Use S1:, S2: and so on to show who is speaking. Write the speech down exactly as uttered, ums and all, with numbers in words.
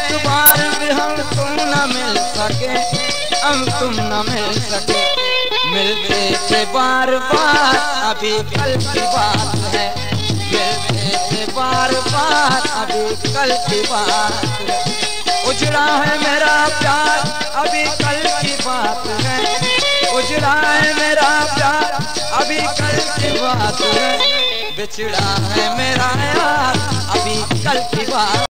S1: एतबार भी हम तुम न मिल सके, हम तुम न मिल सके। मिलते थे बार बार अभी कल की बात है, मिलते थे बार बार अभी कल की बात है। उजड़ा है मेरा प्यार अभी कल की बात है, उजड़ा है मेरा प्यार अभी कल की बात है। बिछड़ा है मेरा यार अभी कल की बात।